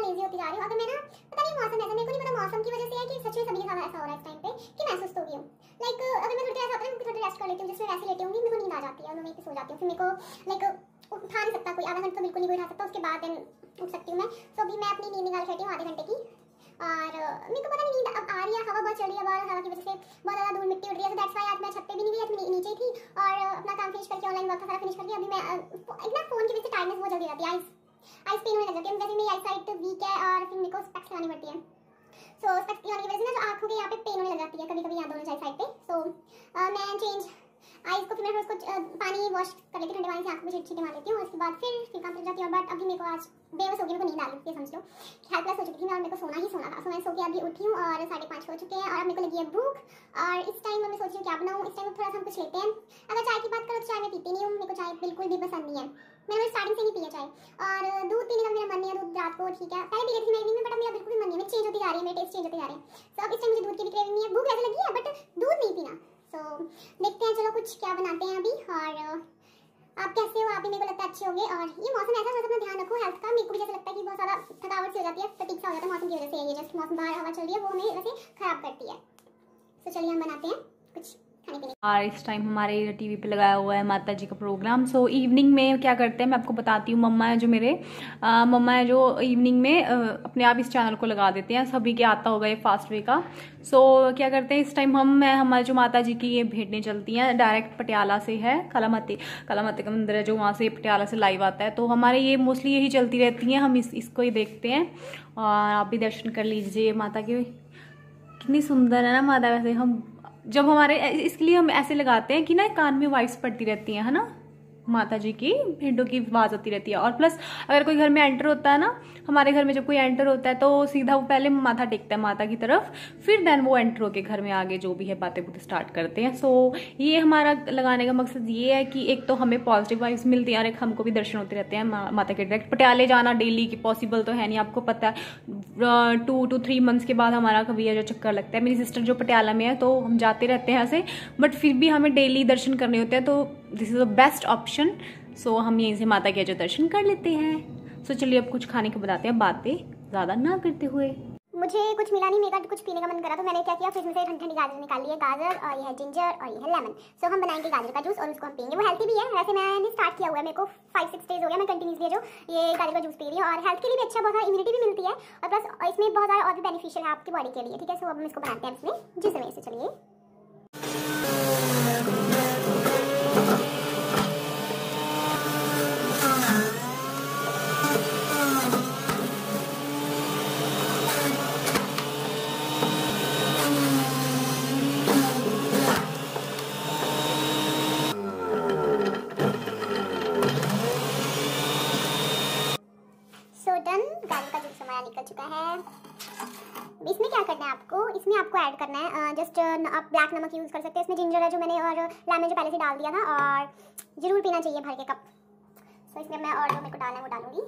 Lazy होती जा रही हूँ। अगर मैं ना पता नहीं मौसम ऐसा, मेरे को नहीं पता मौसम की वजह से है कि सच में सभी के साथ ऐसा हो रहा है इस टाइम पे कि मैं सुस्त हो गई हूँ। लाइक अगर मैं थोड़ी देर ऐसा होता है ना, थोड़ी रेस्ट कर लेती हूँ, जिसमें वैसे लेटी होंगी, मेरे को नींद आ जाती है और मैं वहीं पे सो जाती हूँ। फिर मेरे को लाइक उठा नहीं सकता कोई, आधा घंटा तो बिल्कुल नहीं कोई उठा सकता, उसके बाद देन उठ सकती हूँ मैं। तो अभी मैं अपनी नींद निकाल के बैठी हूँ आधे घंटे की, और मेरे को पता नहीं नींद अब आ रही है, हवा बहुत चल रही है बाहर, हवा की वजह से बहुत ज़्यादा धूल मिट्टी उड़ रही है। तो दैट्स व्हाई आज मैं छत पे भी नहीं गई, आज मैं नीचे ही थी और अपना काम फिनिश करके, ऑनलाइन वर्क सारा फिनिश करके अभी मैं एक ना फोन की वजह से टाइटनेस बहुत जल्दी रहती है, आइस पेन होने लग जाती है। वैसे मेरी आई साइट वीक है और फिर मेरे को स्पेक्स लगानी पड़ती है। सो स्पेक्स लगाने की वजह से ना जो आँखों के यहाँ पे पेन होने लग जाती है कभी कभी, यहाँ दोनों साइड पे। सो मैं चेंज आइस को फिर मैं उसको पानी वॉश कर लेती हूँ, ठंडे पानी से आँखों में छींटे मार लेती हूँ, उसके बाद फिर काम कर जाती हूँ। बट अभी मेरे को आज बेबस हो गई, मेरे को नींद आ रही थी, समझ लो हेल्पलेस हो चुकी थी मैं और मेरे को सोना ही सोना था। सो मैं सो के अभी उठी हूँ और 5:30 हो चुके हैं और अब मेरे को लगी है भूख। और इस टाइम मैं सोच रही हूँ क्या बनाऊँ। इस टाइम थोड़ा सा हम कुछ लेते हैं। अगर चाय की बात करो तो चाय मैं पीती नहीं हूँ, मेरे को चाय बिल्कुल भी पसंद नहीं है, मैंने स्टार्टिंग से नहीं पिया चाय। और दूध पीने का मेरा मन नहीं है, दूध रात को ठीक है पहले पी लेती थी मैं इवनिंग में, बट अब मेरा बिल्कुल भी मन नहीं है, मैं चेंज होती जा रही है, मेरे टेस्ट चेंज होते जा रहे हैं। सो अब इस टाइम मुझे दूध की भी क्रेविंग नहीं है, भूख ऐसे लगी है बट दूध नहीं पीना। सो देखते हैं, चलो कुछ क्या बनाते हैं अभी। और आप कैसे हो? आप भी मेरे को लगता है अच्छे होंगे। और ये मौसम ऐसा है, अपना ध्यान रखो हेल्थ का। मेरे को भी जैसे लगता है कि बहुत ज़्यादा थकावट सी हो जाती है, फटीग सा हो जाता है मौसम की वजह से। ये जस्ट मौसम बाहर हवा चल रही है वो हमें वैसे खराब करती है। तो चलिए हम बनाते हैं कुछ खाने पीने। और इस टाइम हमारे टीवी पे लगाया हुआ है माता जी का प्रोग्राम। सो इवनिंग में क्या करते हैं मैं आपको बताती हूँ। मम्मा है जो मेरे मम्मा है जो इवनिंग में अपने आप इस चैनल को लगा देते हैं, सभी के आता होगा ये फास्ट वे का। सो क्या करते हैं इस टाइम हमारे जो माता जी की ये भेंटें चलती हैं डायरेक्ट पटियाला से है, कालामाती का मंदिर है जो वहाँ से पटियाला से लाइव आता है। तो हमारे ये मोस्टली यही चलती रहती हैं, हम इसको ही देखते हैं। और आप भी दर्शन कर लीजिए माता के, कितनी सुंदर है ना माता। वैसे हम जब हमारे इसके लिए हम ऐसे लगाते हैं कि ना कान में वाइब्स पड़ती रहती हैं, है ना, माता जी की भेंटों की आवाज आती रहती है। और प्लस अगर कोई घर में एंटर होता है ना, हमारे घर में जब कोई एंटर होता है तो सीधा वो पहले माथा टेकता है माता की तरफ, फिर देन वो एंटर होके घर में आगे जो भी है बातें बुतें स्टार्ट करते हैं। सो ये हमारा लगाने का मकसद ये है कि एक तो हमें पॉजिटिव वाइब्स मिलती है और एक हमको भी दर्शन होते रहते हैं माता के डायरेक्ट। पटियाले जाना डेली की पॉसिबल तो है नहीं, आपको पता है 2 to 3 मंथ्स के बाद हमारा कभी जो चक्कर लगता है। मेरी सिस्टर जो पटियाला में है तो हम जाते रहते हैं ऐसे, बट फिर भी हमें डेली दर्शन करने होते हैं, तो this is the best option. So हम यहीं से माता के जो दर्शन कर लेते हैं। सो चलिए अब कुछ खाने को बताते हैं, बातें ज़्यादा ना करते हुए। मुझे कुछ मिला नहीं, मेरा कुछ पीने का मन करा तो मैंने क्या किया, फ्रिज में से ठंडी गाजर निकाल ली है, गाजर और ये है जिंजर और ये है लेमन। सो हम बनाएंगे गाजर का जूस और उसको हम पियेंगे। वो हेल्थी भी है, वैसे मैंने स्टार्ट किया हुआ है, मेरे को 5-6 डेज हो गया मैं कंटिन्यूसली जो ये गाजर का जूस पी रही हूँ। और हेल्थ के लिए भी अच्छा, बहुत सारा इम्यूनिटी भी मिलती है और प्लस इसमें बहुत सारा और भी बेनिफिशियल है आपकी बॉडी के लिए, ठीक है। सो अब हम इसको बनाते हैं इसमें जिस समय से, चलिए। गाजर का जूस हमारा निकल चुका है। इसमें क्या करना है आपको, इसमें आपको ऐड करना है जस्ट आप ब्लैक नमक यूज़ कर सकते हैं। इसमें जिंजर है जो मैंने और लेमन जो पहले से डाल दिया था, और ज़रूर पीना चाहिए भर के कप। सो इसमें मैं और जो मेरे को डालना है वो डालूंगी।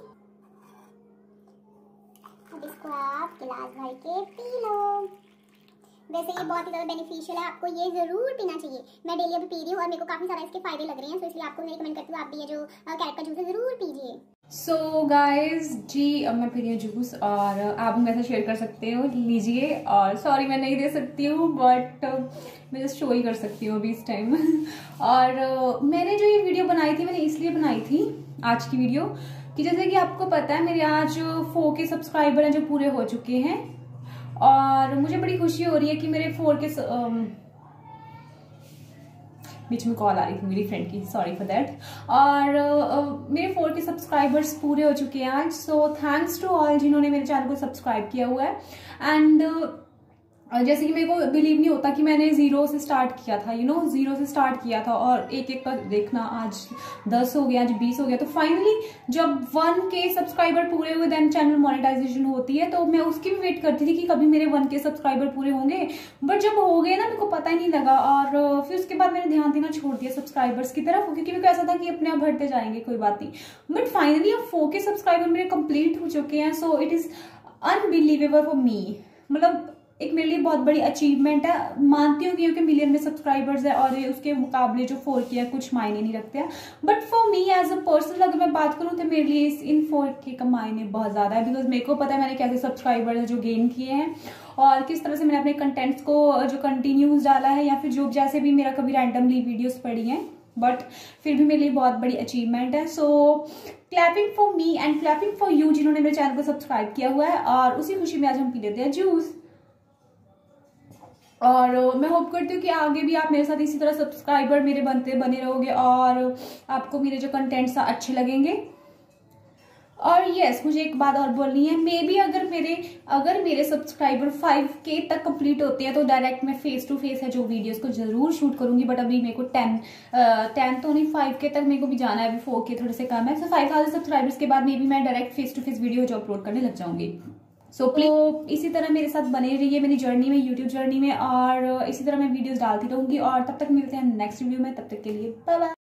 अब इसको आप गिलास भर के पी लो। वैसे ये बहुत ही ज़्यादा बेनिफिशियल है, आपको ये ज़रूर पीना चाहिए। मैं डेली अभी पी रही हूँ और मेरे को काफ़ी सारा इसके फायदे लग रहे हैं, तो इसलिए आपको मैं रिकमेंड करती हूँ आप भी ये जो कैरेट का जूस है ज़रूर पीजिए। सो गाइज जी अब मैं पी रही हूँ जूस और आप मेरे साथ शेयर कर सकते हो, लीजिए। और सॉरी मैं नहीं दे सकती हूँ बट मैं जस्ट शो ही कर सकती हूँ अभी इस टाइम। और मैंने जो ये वीडियो बनाई थी, मैंने इसलिए बनाई थी आज की वीडियो कि जैसे कि आपको पता है मेरे आज 4K सब्सक्राइबर हैं जो पूरे हो चुके हैं, और मुझे बड़ी खुशी हो रही है कि मेरे 4K बीच में कॉल आ रही थी मेरी फ्रेंड की, सॉरी फॉर दैट। और मेरे 4K सब्सक्राइबर्स पूरे हो चुके हैं आज। सो थैंक्स टू ऑल जिन्होंने मेरे चैनल को सब्सक्राइब किया हुआ है। एंड जैसे कि मेरे को बिलीव नहीं होता कि मैंने 0 से स्टार्ट किया था, 0 से स्टार्ट किया था और एक का देखना आज 10 हो गया, आज 20 हो गया। तो फाइनली जब 1K सब्सक्राइबर पूरे हुए देन चैनल मोनेटाइजेशन होती है, तो मैं उसकी भी वेट करती थी कि कभी मेरे 1K सब्सक्राइबर पूरे होंगे, बट जब हो गए ना मेरे को पता ही नहीं लगा। और फिर उसके बाद मैंने ध्यान देना छोड़ दिया सब्सक्राइबर्स की तरफ, क्योंकि मेरे को ऐसा था कि अपने आप बढ़ते जाएंगे, कोई बात नहीं। बट फाइनली अब 4K सब्सक्राइबर मेरे कंप्लीट हो चुके हैं। So it is unbelievable for me, मतलब एक मेरे लिए बहुत बड़ी अचीवमेंट है। मानती हूँ क्योंकि मिलियन में सब्सक्राइबर्स है और उसके मुकाबले जो 4K है कुछ मायने नहीं रखते हैं, but for me as a person अगर मैं बात करूँ तो मेरे लिए इन 4K का मायने बहुत ज़्यादा है, बिकॉज मेरे को पता है मैंने कैसे सब्सक्राइबर्स जो गेन किए हैं और किस तरह से मैंने अपने कंटेंट्स को जो कंटिन्यूज डाला है, या फिर जो जैसे भी मेरा कभी रैंडमली वीडियोस पड़ी हैं, बट फिर भी मेरे लिए बहुत बड़ी अचीवमेंट है। So clapping for me and clapping for you जिन्होंने मेरे चैनल को सब्सक्राइब किया हुआ है, और उसी खुशी में आज हम पी लेते हैं जूस। और मैं होप करती हूँ कि आगे भी आप मेरे साथ इसी तरह सब्सक्राइबर मेरे बने रहोगे और आपको मेरे जो कंटेंट्स अच्छे लगेंगे। और यस, मुझे एक बात और बोलनी है, मे बी अगर मेरे सब्सक्राइबर 5K तक कंप्लीट होते हैं तो डायरेक्ट मैं फेस टू फेस है जो वीडियोस को जरूर शूट करूंगी, बट अभी मेरे को 10 तो नहीं 5K तक मेरे को भी जाना है, अभी 4K थोड़े से कम है। सो 5000 सब्सक्राइबर्स के बाद मे बी मैं direct face to face video जो अपलोड करने लग जाऊंगी। सो प्लीज इसी तरह मेरे साथ बने रहिए मेरी जर्नी में, यूट्यूब जर्नी में, और इसी तरह मैं वीडियोस डालती रहूंगी। और तब तक मिलते हैं नेक्स्ट वीडियो में, तब तक के लिए बाय बाय।